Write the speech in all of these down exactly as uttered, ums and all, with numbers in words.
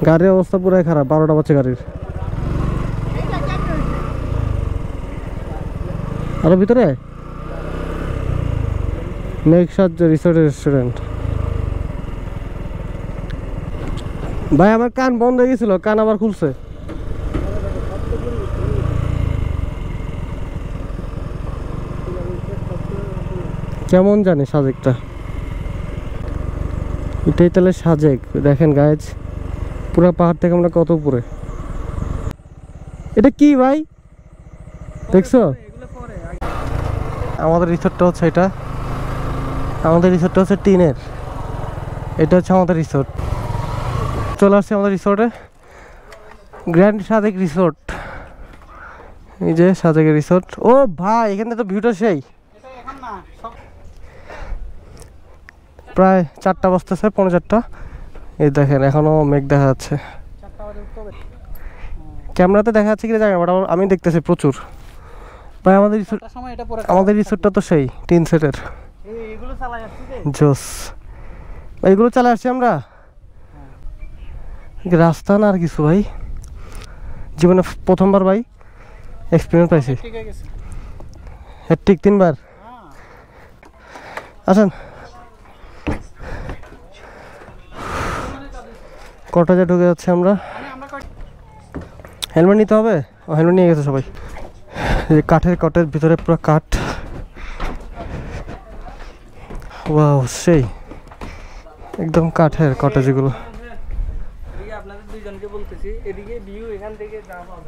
গাড়ির অবস্থা পুরাই খারাপ, বারোটা বাজছে গাড়ির। আরো ভিতরে নেক্সার রিসোর্ট রেস্টুরেন্ট। ভাই আমার কান বন্ধ হয়ে গেছিল, কান আবার খুলছে। কেমন জানি সাজেকটা, এটাই তাহলে সাজেক। দেখেন গাইজ, পুরো পাহাড় থেকে আমরা কত উপরে। এটা কি ভাই দেখছো? আমাদের রিসোর্টটা হচ্ছে এটা, আমাদের রিসোর্টটা হচ্ছে টিনের। এটা হচ্ছে আমাদের রিসোর্ট। চলে আসছে আমাদের রিসোর্টে, গ্র্যান্ড সাজেক রিসোর্ট। এই যে সাজেকের রিসোর্ট। ও ভাই এখানে তো ভিউটা সেই। প্রায় চারটা বাজতেছে, পৌনে চারটা। এই দেখেন এখনো মেঘ দেখা যাচ্ছে, ক্যামেরাতে দেখা যাচ্ছে কিনা জায়গা, বাট আমি দেখতেছি প্রচুর। ভাই আমাদের রিসোর্ট, আমাদের রিসোর্টটা তো সেই টিন সেটের। জোস এইগুলো চালা আসছি আমরা। রাস্তা না আর কিছু ভাই, জীবনে প্রথমবার ভাই এক্সপিরিয়েন্স পাইছি। ঠিক তিনবার। আসেন কটাজে ঢুকে যাচ্ছে আমরা। হেলমেট নিতে হবে, ও হেলমেট নিয়ে গেছে সবাই। এই কাঠের কটের ভিতরে পুরো কাঠ। ওয়াও সেই একদম কাঠের কটেজ এগুলো। আপনাদের দুইজনকে বলতেছি এদিকে ভিউ এখান থেকে যা পাবেন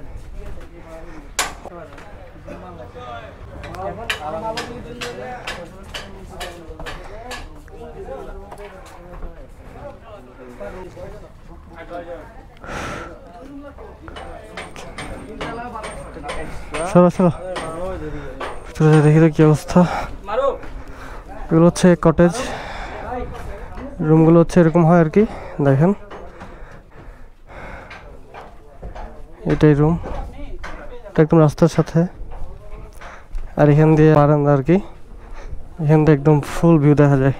সরো সরো চলে দেখি তো কি অবস্থা। এগুলো হচ্ছে কটেজ, রুমগুলো হচ্ছে এরকম হয় আর কি। দেখেন এটাই রুম, এটা একদম রাস্তার সাথে। আর এখান দিয়ে বারান্দা আর কি, এখান থেকে একদম ফুল ভিউ দেখা যায়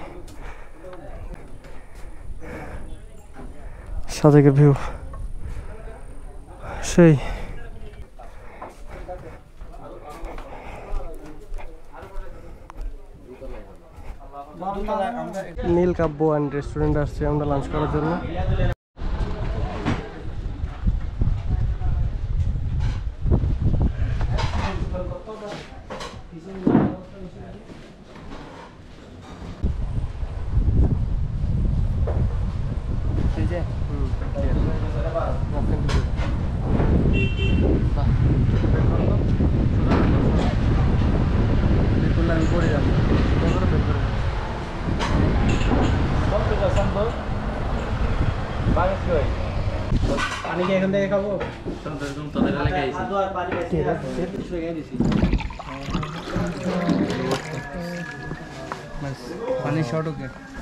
সাজেকের ভিউ সেই। নীল কাব্য অ্যান্ড রেস্টুরেন্ট আসছি আমরা লাঞ্চ করার জন্য। পানি কি এখান থেকে খাবো? পানি শর্ট ওকে।